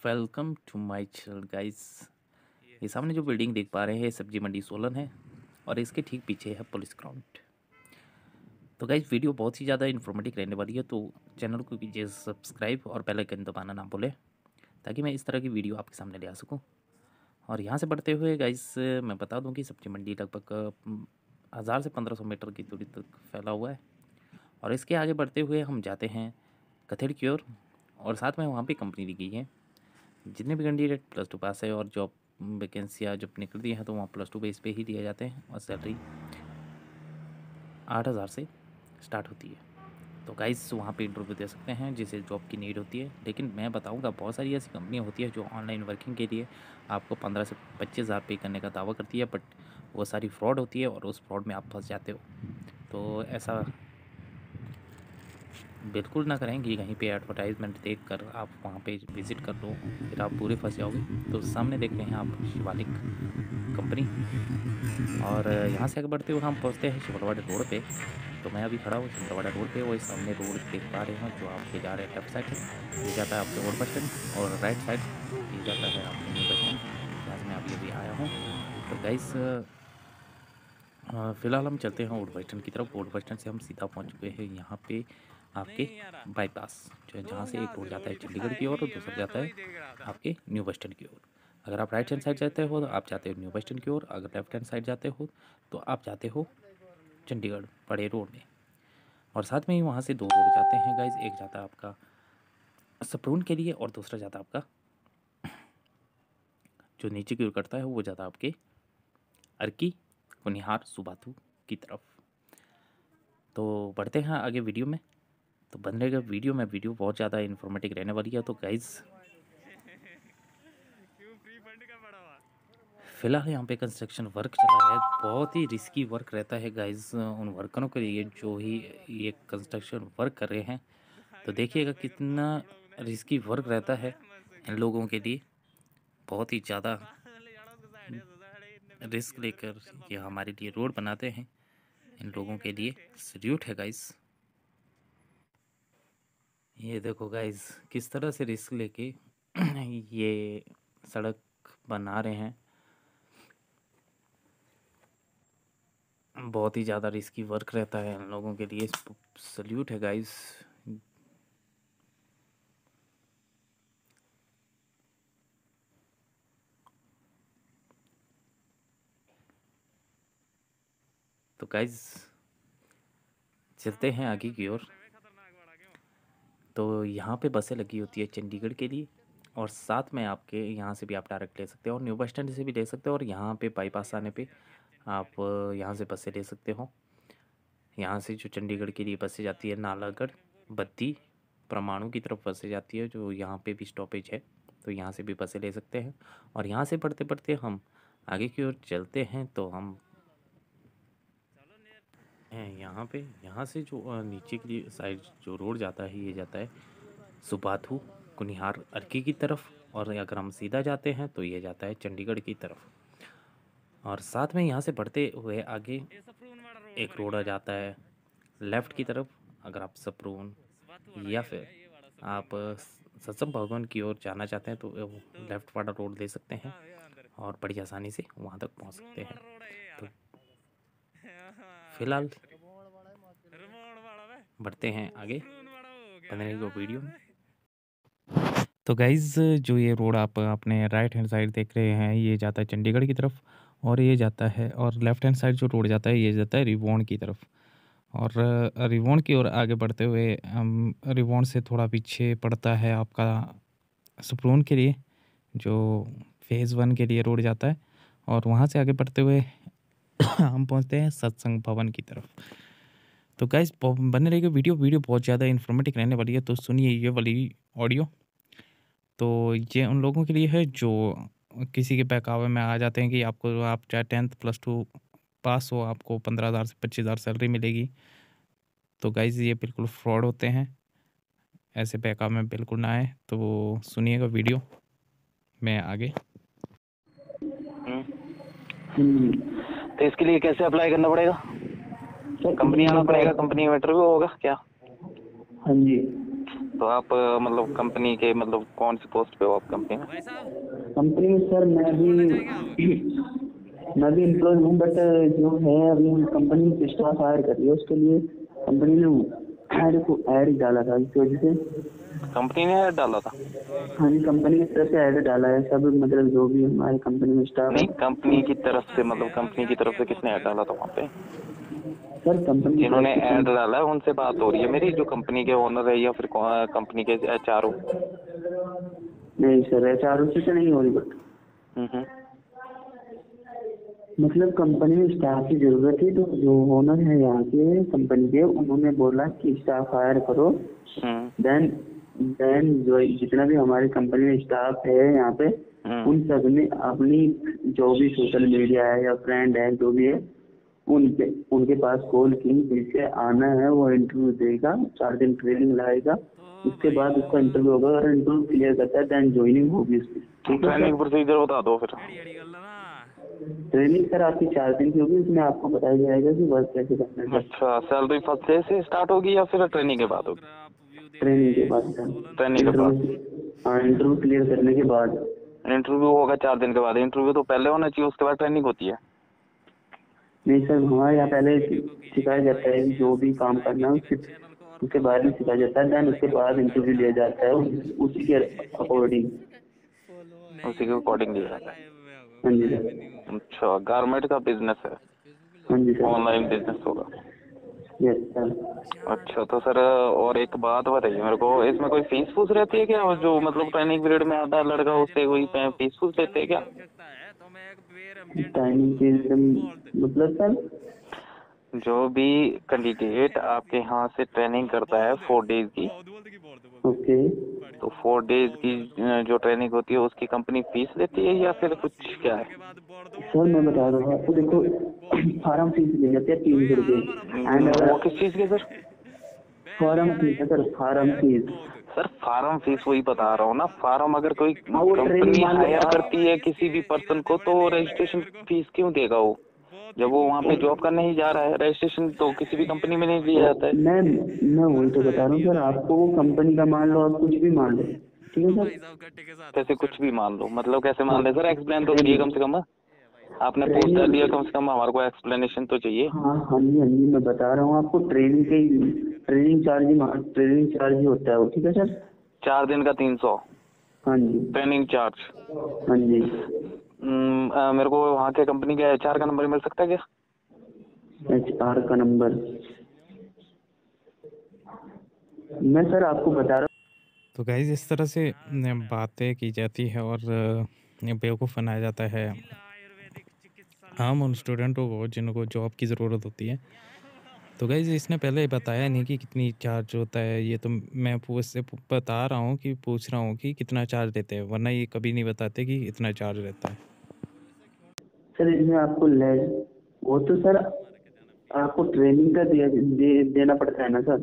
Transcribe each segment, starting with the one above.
Welcome to my channel guys. ये सामने जो बिल्डिंग देख पा रहे हैं सब्जी मंडी सोलन है और इसके ठीक पीछे है पुलिस ग्राउंड। तो गाइस वीडियो बहुत ही ज़्यादा इन्फॉर्मेटिव रहने वाली है, तो चैनल को कीजिए सब्सक्राइब और बेल आइकन दबाना ना भूलें ताकि मैं इस तरह की वीडियो आपके सामने ले आ सकूँ। और यहाँ से बढ़ते हुए गाइस मैं बता दूँ कि सब्जी मंडी लगभग 1000 से 1500 मीटर की दूरी तक फैला हुआ है। और इसके आगे बढ़ते हुए हम जाते हैं कथेड़ की ओर और साथ में वहाँ पे कंपनी दी गई है। जितने भी कैंडिडेट +2 पास है और जॉब वैकेंसियाँ जब निकलती हैं तो वहाँ +2 बेस पे ही दिए जाते हैं और सैलरी 8000 से स्टार्ट होती है। तो गाइस वहाँ पे इंटरव्यू दे सकते हैं जिसे जॉब की नीड होती है। लेकिन मैं बताऊँगा बहुत सारी ऐसी कंपनियाँ होती है जो ऑनलाइन वर्किंग के लिए आपको 15 से 25,000 पे करने का दावा करती है, बट वो सारी फ्रॉड होती है और उस फ्रॉड में आप फंस जाते हो। तो ऐसा बिल्कुल ना करें कि कहीं पे एडवर्टाइजमेंट देखकर आप वहाँ पे विज़िट कर लो, फिर आप पूरे फंस जाओगे। तो सामने देख रहे हैं आप शिवालिक कंपनी और यहाँ से आगे बढ़ते हुए हम पहुँचते हैं शिमलवाड़ा रोड पे। तो मैं अभी खड़ा हूँ शिमलवाड़ा रोड पे, वही सामने रोड देख पा रहे हैं जो आपके जा रहे हैं लेफ्ट साइड से, ये जाता है आपके ओल्ड बस स्टैंड और राइट साइड ये जाता है आपके न्यू बस स्टैंड जहाँ से मैं अभी आया हूँ। तो गाइस फ़िलहाल हम चलते हैं ओल्ड बस स्टैंड की तरफ। ओल्ड बस स्टैंड से हम सीधा पहुँच चुके हैं यहाँ पे आपके बाईपास, जो है जहाँ से एक रोड जाता है चंडीगढ़ की ओर और दूसरा जाता है आपके न्यू बस स्टैंड की ओर। अगर आप राइट हैंड साइड जाते हो तो आप जाते हो न्यू बस स्टैंड की ओर, अगर लेफ्ट हैंड साइड जाते हो तो आप जाते हो चंडीगढ़ बड़े रोड में। और साथ में ही वहाँ से 2 रोड जाते हैं गाइज, एक जाता है आपका सपरून के लिए और दूसरा जाता है आपका जो नीचे की ओर करता है वो जाता है आपके अर्की कुनिहार सुबाथू की तरफ। तो बढ़ते हैं आगे वीडियो में। तो बन रहेगा वीडियो बहुत ज़्यादा इन्फॉर्मेटिव रहने वाली है। तो गाइज़ फ़िलहाल यहाँ पे कंस्ट्रक्शन वर्क चला है, बहुत ही रिस्की वर्क रहता है गाइज़ उन वर्करों के लिए जो ही ये कंस्ट्रक्शन वर्क कर रहे हैं। तो देखिएगा कितना रिस्की वर्क रहता है इन लोगों के लिए, बहुत ही ज़्यादा रिस्क लेकर ये हमारे लिए रोड बनाते हैं। इन लोगों के लिए सल्यूट है गाइज़। ये देखो गाइज़ किस तरह से रिस्क लेके ये सड़क बना रहे हैं। बहुत ही ज़्यादा रिस्की वर्क रहता है इन लोगों के लिए, सल्यूट है गाइज़। तो गाइज़ चलते हैं आगे की ओर। तो यहाँ पे बसें लगी होती है चंडीगढ़ के लिए और साथ में आपके यहाँ से भी आप डायरेक्ट ले सकते हो और न्यू बस स्टैंड से भी ले सकते हो और यहाँ पे बाईपास आने पे आप यहाँ से बसें ले सकते हो। यहाँ से जो चंडीगढ़ के लिए बसें जाती है नालागढ़ बद्दी परमाणु की तरफ बसें जाती है, जो यहाँ पे भी स्टॉपेज है, तो यहाँ से भी बसें ले सकते हैं। और यहाँ से बढ़ते बढ़ते हम आगे की ओर चलते हैं। तो हम हैं यहाँ पे, यहाँ से जो नीचे की साइड जो रोड जाता है ये जाता है सुबाथू कुनिहार अर्की की तरफ, और अगर हम सीधा जाते हैं तो ये जाता है चंडीगढ़ की तरफ। और साथ में यहाँ से बढ़ते हुए आगे एक रोड आ जाता है लेफ़्ट की तरफ। अगर आप सप्रून या फिर आप सत्संग भवन की ओर जाना चाहते हैं तो लेफ़्ट वाला रोड ले सकते हैं और बड़ी आसानी से वहाँ तक पहुँच सकते हैं। तो फिलहाल बढ़ते हैं आगे बने रहिएगा वीडियो में। तो गाइज़ जो ये रोड आप अपने राइट हैंड साइड देख रहे हैं ये जाता है चंडीगढ़ की तरफ और ये जाता है, और लेफ़्ट हैंड साइड जो रोड जाता है ये जाता है रिवोण की तरफ। और रिवोण की ओर आगे बढ़ते हुए रिवोण से थोड़ा पीछे पड़ता है आपका सप्रून के लिए जो फेज़ 1 के लिए रोड जाता है, और वहाँ से आगे बढ़ते हुए हम पहुँचते हैं सत्संग भवन की तरफ। तो गाइस बने रहेगा वीडियो बहुत ज़्यादा इन्फॉर्मेटिव रहने वाली है, तो सुनिए ये वाली ऑडियो। तो ये उन लोगों के लिए है जो किसी के बहकावे में आ जाते हैं कि आपको आप चाहे 10th +2 पास हो आपको 15,000 से 25,000 सैलरी मिलेगी। तो गाइज़ ये बिल्कुल फ्रॉड होते हैं, ऐसे बहकावे में बिल्कुल ना आए। तो सुनिएगा वीडियो में आगे। तो इसके लिए कैसे अप्लाई करना पड़ेगा? कंपनी आना पड़ेगा, कंपनी में इंटरव्यू होगा क्या? हाँ जी। तो आप मतलब कंपनी के मतलब कौन सी पोस्ट पे हो आप कंपनी में? कंपनी में सर मैं भी एम्प्लॉय हूँ, बट जो है अभी कंपनी में स्टाफ हायर कर रही है, उसके लिए कंपनी ने ऐड डाला था, इस वजह से। कंपनी ने ऐड डाला था? हाँ जी, कंपनी की तरफ से ऐड डाला है सब, मतलब जो भी हमारी कंपनी में स्टाफ है। नहीं, कंपनी की तरफ से मतलब कंपनी की तरफ से किसने ऐड डाला था वहाँ पे? सर कंपनी की जिन्होंने तरफ से ऐड डाला है उनसे बात हो रही है मेरी, जो कंपनी के ओनर है या फिर कंपनी के एचआरओ? नहीं सर, एचआरओ से तो नहीं हो रही, बट मतलब कंपनी में स्टाफ की जरूरत है, तो जो ओनर है यहाँ के कंपनी के, उन्होंने बोला कि स्टाफ हायर करो। देन जो जितना भी हमारी कंपनी में स्टाफ है यहाँ पे, उन सब ने अपनी जो भी सोशल मीडिया है या फ्रेंड है जो भी है, उनके पास कॉल की, जिससे आना है वो इंटरव्यू देगा, 4 दिन ट्रेनिंग लगाएगा, उसके बाद उसका इंटरव्यू होगा, और इंटरव्यू क्लियर करता है देन ज्वाइनिंग होगी उसकी। ठीक है, ट्रेनिंग प्रोसीजर बता दो फिर। ट्रेनिंग सर आपकी 4 दिन की होगी, उसमें आपको बताया जाएगा कि वर्क कैसे करना है। अच्छा, सैलरी फर्स्ट डे से स्टार्ट होगी या फिर ट्रेनिंग के बाद होगी? ट्रेनिंग के बाद सर। ट्रेनिंग के बाद? हाँ, इंटरव्यू क्लियर करने के बाद। इंटरव्यू होगा 4 दिन के बाद? इंटरव्यू तो पहले होना चाहिए, उसके बाद ट्रेनिंग होती है? नहीं सर, हमारे यहाँ पहले सिखाया जाता है जो भी काम करना है, उसके बाद ही सिखाया जाता है, देन उसके बाद इंटरव्यू लिया जाता है उसी के अकॉर्डिंग। उसी के अकॉर्डिंग लिया जाता है? हाँ जी सर। अच्छा, गारमेंट का बिजनेस है? हाँ जी सर। ऑनलाइन बिजनेस होगा? Yes sir. अच्छा, तो सर और एक बात बताइए मेरे को, इसमें कोई फीस फूस रहती है क्या? जो मतलब ट्रेनिंग पीरियड में आता है लड़का, उससे कोई फीस फूस लेते हैं क्या? टाइमिंग पीरियड मतलब सर? जो भी कैंडिडेट आपके यहाँ से ट्रेनिंग करता है 4 डेज की, ओके, तो 4 डेज की जो ट्रेनिंग होती है उसकी कंपनी फीस लेती है या फिर कुछ क्या है? सर मैं बता रहा हूँ आपको, देखो फार्म फीस ले जाते हैं 300 रुपये। एंड वो किस चीज़ की सर? फार्म फीस है sir, form fees. Sir form fees वही बता रहा हूँ ना, फार्म अगर कोई वो ट्रेनिंग कंपनी मान लो हायर आप, करती है किसी भी पर्सन को, तो रजिस्ट्रेशन फीस क्यों देगा वो? जब वो वहाँ पे जॉब करने ही जा रहा है, रजिस्ट्रेशन तो किसी भी कंपनी में नहीं लिया जाता है। मैं वही तो बता रहा हूँ सर आपको, वो कंपनी का मान लो, आप कुछ भी मान लो, ठीक है सर। कैसे कुछ भी मान लो? मतलब कैसे मान ले सर? एक्सप्लेन तो करिए कम से कम। आपने पोस्ट डाल दिया, कम से कम हमारे को एक्सप्लेनेशन तो चाहिए। हाँ हाँ जी, मैं बता रहा हूँ आपको, ट्रेनिंग चार्ज ही होता है वो, ठीक है सर। 4 दिन का 300? हाँ जी। Training charge? हाँ जी। मेरे को वहाँ के कंपनी के एचआर का नंबर मिल सकता है क्या? एचआर का नंबर मैं सर आपको बता रहा हूँ। तो गाइज इस तरह से बातें की जाती है और बेवकूफ़ बनाया जाता है आम उन स्टूडेंटों को जिनको जॉब की ज़रूरत होती है। तो गाइज इसने पहले बताया नहीं कि कितनी चार्ज होता है, ये तो मैं उससे बता रहा हूँ कि पूछ रहा हूँ कि कितना चार्ज देते हैं, वरना ये कभी नहीं बताते कि इतना चार्ज रहता है। सर इसमें आपको वो तो सर आपको ट्रेनिंग का देना पड़ता है ना सर।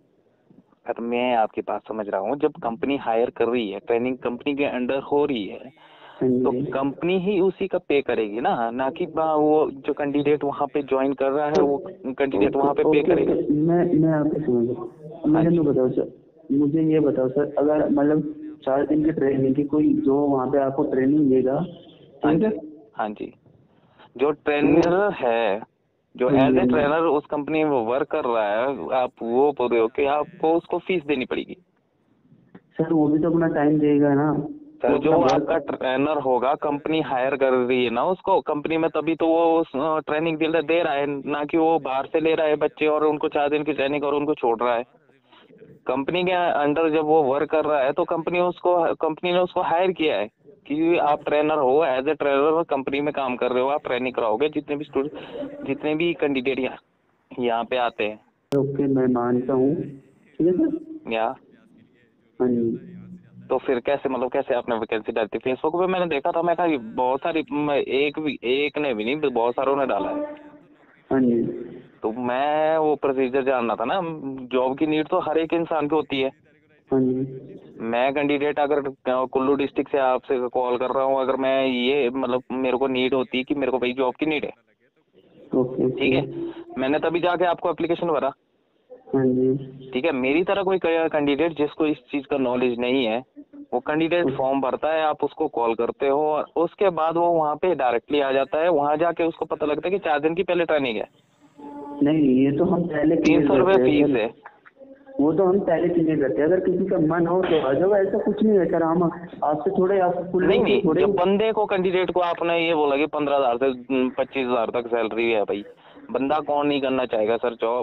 सर मैं आपकी बात समझ रहा हूँ, जब कंपनी हायर कर रही है, ट्रेनिंग कंपनी के अंडर हो रही है, तो कंपनी ही उसी का पे करेगी ना कि वो जो कैंडिडेट वहाँ पे ज्वाइन कर रहा है वो कैंडिडेट वहाँ पे पे करेगा। मैं आपको समझ, मुझे बताओ सर, मुझे ये बताओ सर, अगर मतलब 4 दिन की ट्रेनिंग की कोई जो वहाँ पे आपको ट्रेनिंग देगा, ठीक है? हाँ जी, जो ट्रेनर है, जो एज ए ट्रेनर उस कंपनी में वर्क कर रहा है, आप वो बोल रहे हो कि आपको उसको फीस देनी पड़ेगी? सर वो भी तो अपना टाइम देगा ना सर। जो आपका ट्रेनर होगा, कंपनी हायर कर रही है ना उसको कंपनी में, तभी तो वो ट्रेनिंग दे रहा है, ना कि वो बाहर से ले रहा है बच्चे और उनको 4 दिन की ट्रेनिंग और उनको छोड़ रहा है। कंपनी के अंडर जब वो वर्क कर रहा है तो कंपनी ने उसको हायर किया है कि आप ट्रेनर हो, एज ए ट्रेनर कंपनी में काम कर रहे हो, आप ट्रेनिंग कराओगे जितने भी कैंडिडेट यहाँ पे आते हैं। ओके, मैं मानता हूँ, ठीक है सर। या हाँ जी। तो फिर कैसे आपने वैकेंसी डाली थी? फेसबुक पे मैंने देखा था, मैं कहा बहुत सारी, एक ने भी नहीं, बहुत सारों ने डाला है। हाँ जी। तो मैं वो प्रोसीजर जानना था ना, जॉब की नीड तो हर एक इंसान की होती है। हाँ जी। मैं कैंडिडेट अगर कुल्लू डिस्ट्रिक्ट से आपसे कॉल कर रहा हूँ, अगर मैं ये मतलब मेरे को नीड होती कि मेरे को भाई जॉब की नीड है, ओके, ठीक है, मैंने तभी जाके आपको एप्लीकेशन भरा। हाँ जी। ठीक है, मेरी तरह कोई कैंडिडेट जिसको इस चीज का नॉलेज नहीं है, वो कैंडिडेट फॉर्म भरता है, आप उसको कॉल करते हो और उसके बाद वो वहाँ पे डायरेक्टली आ जाता है, वहाँ जाके उसको पता लगता है कि 4 दिन की पहले ट्रेनिंग है। नहीं, ये तो हम पहले 300 रुपये फीस है। वो तो हम पहले क्लियर करते हैं, अगर किसी का मन हो तो आ जाओ, ऐसा कुछ नहीं है सर। हम आपसे थोड़े आपको नहीं, थोड़े जब बंदे को कैंडिडेट को आपने ये बोला कि 15,000 से 25,000 तक सैलरी है भाई, बंदा कौन नहीं करना चाहेगा सर जॉब।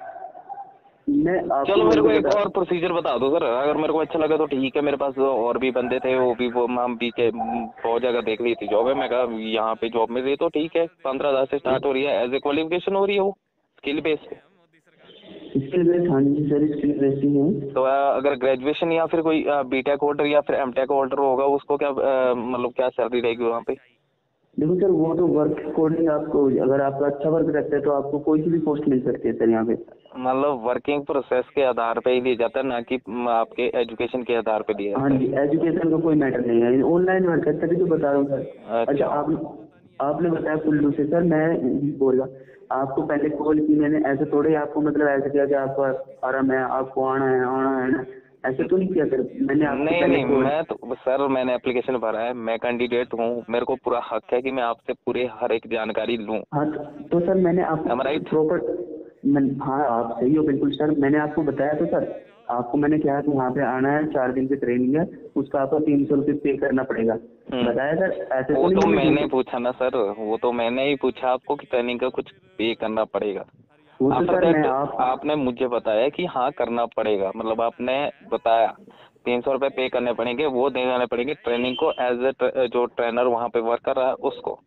चलो मेरे को एक और प्रोसीजर बता दो सर, अगर मेरे को अच्छा लगा तो ठीक है। मेरे पास और भी बंदे थे, वो भी वो हम पीछे बहुत जगह देख ली थी जॉब है, मैं कहा यहाँ पे जॉब मिल रही तो ठीक है। 15,000 से स्टार्ट हो रही है, एज ए क्वालिफिकेशन हो रही है, वो स्किल बेस पे। स्किल बेस, हाँ जी सर, स्किल बेस ही है। तो अगर ग्रेजुएशन या फिर कोई बीटेक होल्डर या फिर एमटेक होल्डर होगा, उसको क्या मतलब क्या सैलरी रहेगी वहाँ पे? देखो सर, वो तो वर्क अकॉर्डिंग आपको, अगर आपका अच्छा वर्क रहता है तो आपको कोई सी भी पोस्ट मिल सकती है सर यहाँ पे। मतलब वर्किंग प्रोसेस के आधार पे ही लिया जाता है, ना कि आपके एजुकेशन के आधार पे लिया हाँ जाता है? जी, एजुकेशन का कोई मैटर नहीं है, ऑनलाइन वर्क है, तभी तो बता रहा हूँ सर। अच्छा, आपने बताया कुल्लू से सर, मैं बोला आपको पहले कॉल की मैंने, ऐसे थोड़े आपको मतलब ऐसे किया कि आपको आराम है, आपको आना है ना, ऐसे तो नहीं किया सर मैंने आपको नहीं पहले नहीं, मैं तो सर मैंने एप्लीकेशन भरा है, मैं कैंडिडेट हूँ, मेरे को पूरा हक है कि मैं आपसे पूरे हर एक जानकारी लूँ। हाँ, तो सर मैंने आपको राइट? प्रॉपर, हाँ आप सही हो बिल्कुल सर। मैंने आपको बताया तो सर, आपको मैंने कहा कि वहाँ पे आना है, 4 दिन की ट्रेनिंग है, उसका आपको 300 रुपये पे करना पड़ेगा, बताया सर? ऐसे वो तो नहीं मैंने पूछा ना सर, वो तो मैंने ही पूछा आपको कि ट्रेनिंग का कुछ पे करना पड़ेगा। वो तो आफ्टर सर मैं दैट आपने मुझे बताया कि हाँ करना पड़ेगा, मतलब आपने बताया 300 रुपये पे करने पड़ेंगे, वो देने पड़ेंगे ट्रेनिंग को, एज ए जो ट्रेनर वहाँ पे वर्क कर रहा है उसको।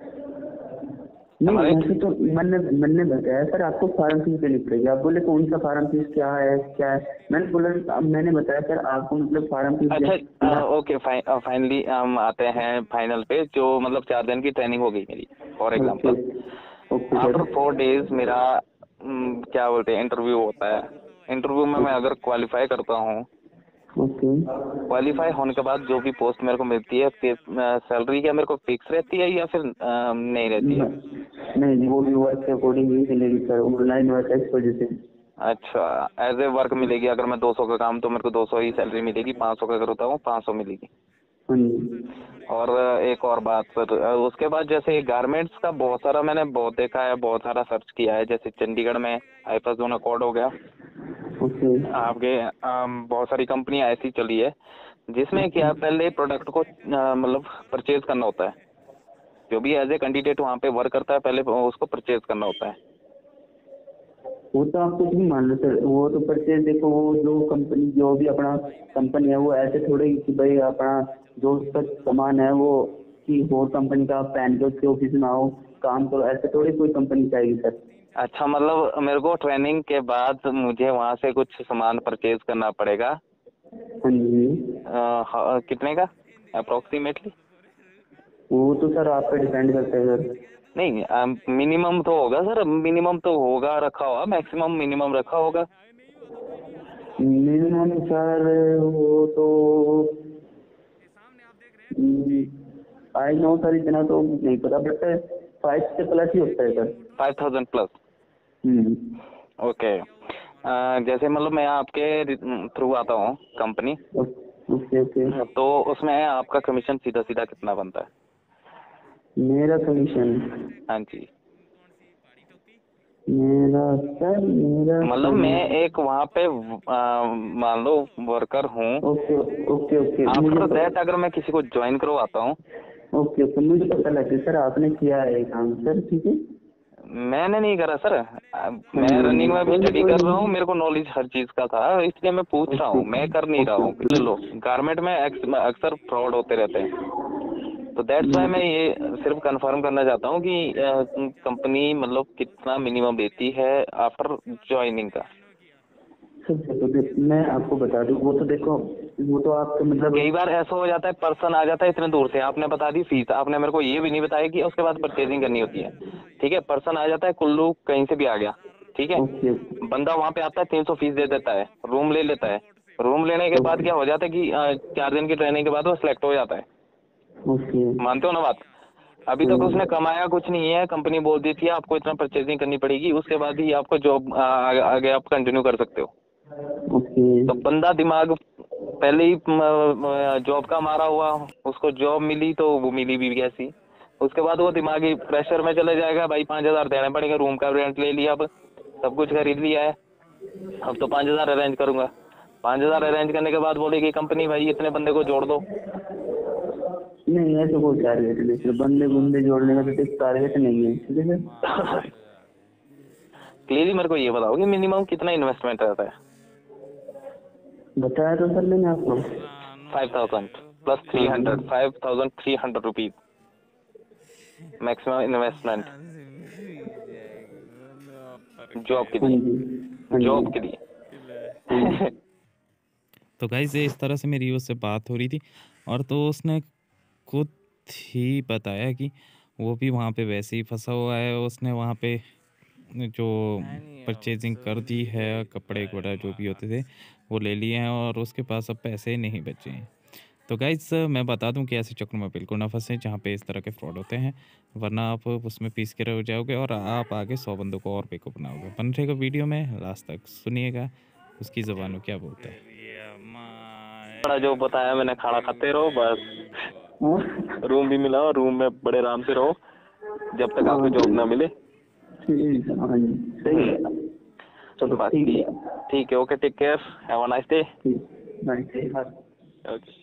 नहीं, वैसे तो मैंने बताया सर आपको फार्म फीस देनी पड़ेगी। आप बोले कौन सा फार्म फीस, क्या है, मैंने बोला, मैंने बताया सर आपको मतलब फार्म फीस। अच्छा ओके, फाइनली हम आते हैं फाइनल पे, जो मतलब 4 दिन की ट्रेनिंग हो गई मेरी फॉर एग्जांपल। आफ्टर 4 डेज मेरा क्या बोलते हैं इंटरव्यू होता है। इंटरव्यू में मैं अगर क्वालिफाई करता हूँ, क्वालिफाई होने के बाद जो भी पोस्ट मेरे को मिलती है, सैलरी क्या मेरे को फिक्स रहती है या फिर नहीं रहती है? नहीं, वो भी वर्क के अकॉर्डिंग ही मिलेगी सर, ऑनलाइन वर्क है इस वजह से। अच्छा, एज ए वर्क मिलेगी। अगर मैं 200 का काम तो मेरे को 200 ही सैलरी मिलेगी, 500 का करता हूँ 500 मिलेगी। और एक और बात सर, उसके बाद जैसे गारमेंट्स का बहुत सारा मैंने बहुत देखा है, बहुत सारा सर्च किया है, जैसे चंडीगढ़ में हाइपर जोन अकॉर्ड हो गया, आपके बहुत सारी कंपनियां ऐसी चली है जिसमें क्या पहले प्रोडक्ट को मतलब परचेज करना होता है। जो भी एज ए कैंडिडेट वहाँ पे वर्क करता है, पहले उसको परचेज करना होता है। वो तो आप कुछ भी मान लो सर, वो तो परचेज, देखो वो जो कंपनी, जो भी अपना कंपनी है, वो ऐसे थोड़े कि भाई अपना जो उसका सामान है वो कि और कंपनी का पहन के उसके ऑफिस में आओ काम करो, ऐसे थोड़ी कोई कंपनी चाहेगी सर। अच्छा, मतलब मेरे को ट्रेनिंग के बाद मुझे वहाँ से कुछ सामान परचेज करना पड़ेगा? हाँ जी। कितने का अप्रोक्सीमेटली? वो तो सर आप पे डिपेंड करता है सर। नहीं, मिनिमम तो होगा सर, मिनिमम तो होगा रखा होगा, मैक्सिमम मिनिमम रखा होगा। मिनिमम सर वो तो आई नो सर, इतना तो नहीं पता, बट 5 से प्लस ही होता है सर। 5,000 प्लस? ओके। जैसे मतलब मैं आपके थ्रू आता हूँ कंपनी, ओके। तो उसमें आपका कमीशन सीधा सीधा कितना बनता है? मेरा कमीशन, हाँ जी, मेरा मतलब मैं एक वहाँ पे मान लो वर्कर हूँ। ओके। आफ्टर दैट अगर मैं किसी को ज्वाइन करवाता हूँ, ओके, मुझे पता लगे सर आपने किया है काम सर, ठीक है। मैंने नहीं करा सर, मैं रनिंग में भी स्टडी कर रहा हूँ, मेरे को नॉलेज हर चीज का था, इसलिए मैं पूछ रहा हूँ, मैं कर नहीं रहा हूँ। लो, गारमेंट में अक्सर फ्रॉड होते रहते हैं, तो दैट्स वाई मैं ये सिर्फ कंफर्म करना चाहता हूँ कि कंपनी मतलब कितना मिनिमम देती है आफ्टर ज्वाइनिंग का। मैं आपको बता दूं, वो तो देखो, वो तो आपका मतलब कई बार ऐसा हो जाता है, पर्सन आ जाता है इतने दूर से, आपने बता दी फीस, आपने मेरे को ये भी नहीं बताया कि उसके बाद परचेजिंग करनी होती है। ठीक है, पर्सन आ जाता है कुल्लू कहीं से भी आ गया, ठीक है, बंदा वहाँ पे आता है 300 फीस दे देता है, रूम ले लेता है, रूम लेने के बाद क्या हो जाता है कि 4 दिन की ट्रेनिंग के बाद वो सिलेक्ट हो जाता है। मानते हो ना बात? अभी तक उसने कमाया कुछ नहीं है, कंपनी बोल दी थी आपको इतना परचेजिंग करनी पड़ेगी, उसके बाद ही आपको जॉब आगे आप कंटिन्यू कर सकते हो। ओके। तो बंदा दिमाग पहले ही जॉब का मारा हुआ, उसको जॉब मिली तो वो मिली भी कैसी, उसके बाद वो दिमागी प्रेशर में चले जाएगा, भाई 5,000 देने पड़ेंगे, रूम का रेंट ले लिया, अब सब कुछ खरीद लिया है, अब तो 5,000 अरेंज करूंगा। 5,000 अरेंज करने के बाद बोलेगी कंपनी भाई इतने बंदे को जोड़ दो। नहीं ऐसा कोई टारगेट नहीं सर, बंदे बुंदे जोड़ने का तो टारगेट नहीं है, ठीक है सर। क्लियरली मेरे को ये बताओ कि मिनिमम कितना इन्वेस्टमेंट रहता है? बताया तो सर मैंने आपको। 5,000 plus 300, 5,300 rupees maximum investment job के लिए, जॉब के लिए। तो गाइस इस तरह से मेरी उससे बात हो रही थी, और तो उसने खुद ही बताया कि वो भी वहाँ पे वैसे ही फंसा हुआ है, उसने वहाँ पे जो परचेजिंग कर दी है, कपड़े वगैरह जो भी होते थे वो ले लिए हैं, और उसके पास अब पैसे नहीं बचे हैं। तो गाइस मैं बता दूं कि ऐसे चक्कर में बिल्कुल ना फंसे जहाँ पे इस तरह के फ्रॉड होते हैं, वरना आप उसमें पीस के रह जाओगे और आप आगे 100 बंदों को और बेवकूफ़ बनाओगे। बन रहेगा वीडियो में, लास्ट तक सुनिएगा उसकी ज़बान में क्या बोलता है। बड़ा जो बताया मैंने, खाना खाते रहो बस, रूम भी मिला, रूम में बड़े आराम से रहो जब तक आपको जॉब ना मिले। ठीक है, चलो बात ठीक है, okay, take care, have a nice day. Nice day. Okay.